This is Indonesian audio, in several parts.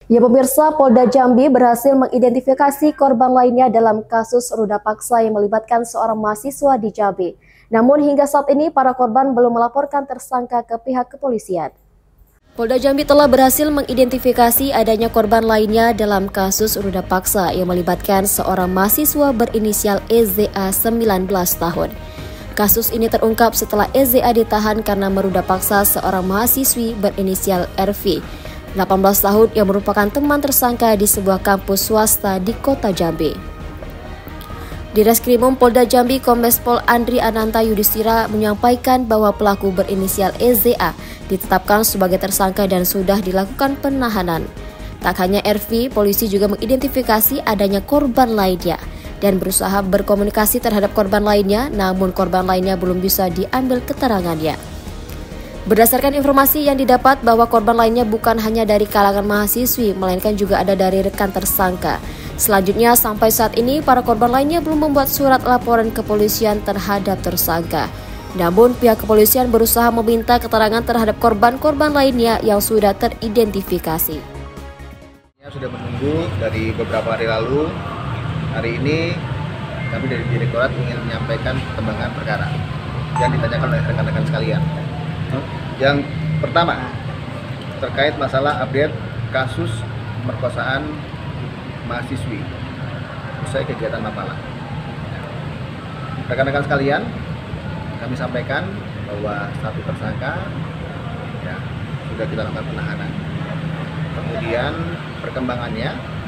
Ya pemirsa, Polda Jambi berhasil mengidentifikasi korban lainnya dalam kasus ruda paksa yang melibatkan seorang mahasiswa di Jambi. Namun hingga saat ini para korban belum melaporkan tersangka ke pihak kepolisian. Polda Jambi telah berhasil mengidentifikasi adanya korban lainnya dalam kasus ruda paksa yang melibatkan seorang mahasiswa berinisial EZA 19 tahun. Kasus ini terungkap setelah EZA ditahan karena meruda paksa seorang mahasiswi berinisial RV, 18 tahun yang merupakan teman tersangka di sebuah kampus swasta di kota Jambi. Di Reskrimum Polda Jambi, Kombes Pol Andri Ananta Yudhistira menyampaikan bahwa pelaku berinisial EZA ditetapkan sebagai tersangka dan sudah dilakukan penahanan. Tak hanya RV, polisi juga mengidentifikasi adanya korban lainnya dan berusaha berkomunikasi terhadap korban lainnya, namun korban lainnya belum bisa diambil keterangannya. Berdasarkan informasi yang didapat bahwa korban lainnya bukan hanya dari kalangan mahasiswi, melainkan juga ada dari rekan tersangka. Selanjutnya, sampai saat ini para korban lainnya belum membuat surat laporan kepolisian terhadap tersangka. Namun pihak kepolisian berusaha meminta keterangan terhadap korban-korban lainnya yang sudah teridentifikasi. Sudah menunggu dari beberapa hari lalu. Hari ini kami dari Direktorat ingin menyampaikan perkembangan perkara yang ditanyakan oleh rekan-rekan sekalian. Yang pertama, terkait masalah update kasus pemerkosaan mahasiswi usai kegiatan Mapala. Rekan-rekan sekalian, kami sampaikan bahwa satu tersangka sudah kita lakukan penahanan. Kemudian perkembangannya,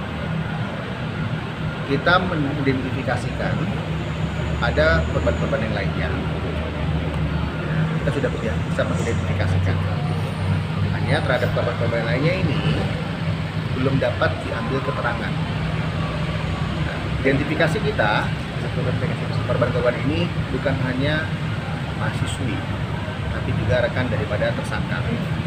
kita mengidentifikasikan ada korban-korban yang lainnya. Kita sudah bisa mengidentifikasikan. Hanya terhadap korban-korban lainnya ini belum dapat diambil keterangan. Identifikasi kita, korban-korban ini bukan hanya mahasiswi, tapi juga rekan daripada tersangka.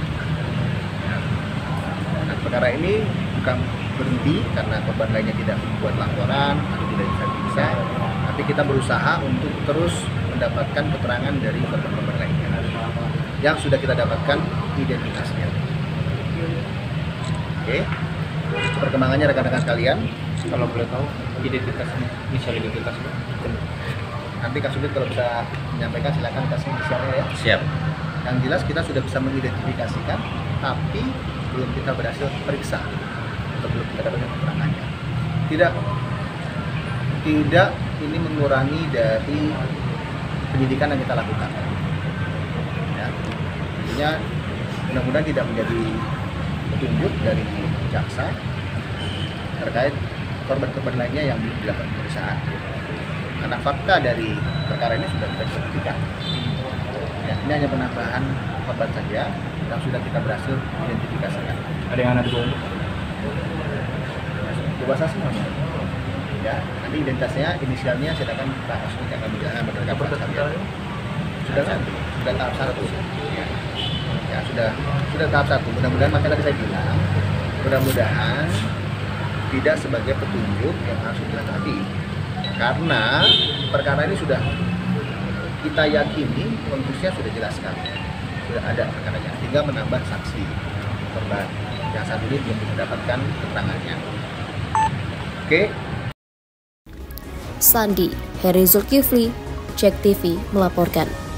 Nah, perkara ini bukan berhenti karena korban lainnya tidak membuat laporan atau tidak bisa, tapi kita berusaha untuk terus mendapatkan keterangan dari korban-korban lainnya yang sudah kita dapatkan identitasnya. Oke, perkembangannya rekan-rekan sekalian, kalau boleh tahu identitasnya, inisial identitasnya. Nanti Kak Sudit kalau bisa menyampaikan silakan kasih inisialnya ya. Siap. Yang jelas kita sudah bisa mengidentifikasikan, tapi belum kita berhasil periksa atau belum kita dapatkan keterangannya. Tidak ini mengurangi dari penyidikan yang kita lakukan. Ya, intinya mudah-mudahan tidak menjadi petunjuk dari jaksa terkait korban-korban lainnya yang belum dilakukan pemeriksaan. Karena fakta dari perkara ini sudah kita buktikan. Ya, ini hanya penambahan korban saja yang sudah kita berhasil identifikasikan. Ada yang anak di bawah? Bebas asli mas. Ya, nanti identitasnya, inisialnya silakan Pak Asmi yang akan menjelaskan kepada rekan sekalian. Sudah tahap satu. Ya, sudah tahap satu. Mudah-mudahan makanya tadi saya bilang, mudah-mudahan tidak sebagai petunjuk yang harus dilengkapi. Karena perkara ini sudah kita yakini konteksnya sudah jelas sekali, sudah ada perkaranya, tinggal menambah saksi korban yang saat ini belum mendapatkan keterangannya. Oke. Sandi, Heri Zulkifli, Cek TV melaporkan.